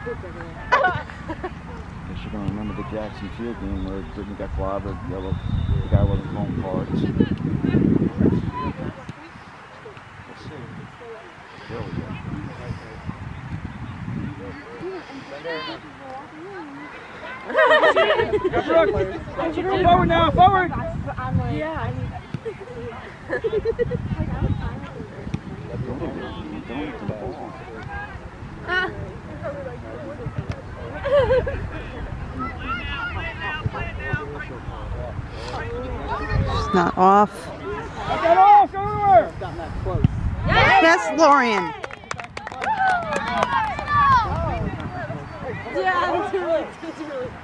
Guess you're going to remember the Jackson Field game where Brittany got clobbered. The guy wasn't home cards. Let's see. There we go. Go forward now, forward! Yeah, I need She's not off. Get off everywhere! Yes, Lorien. Yeah, it's really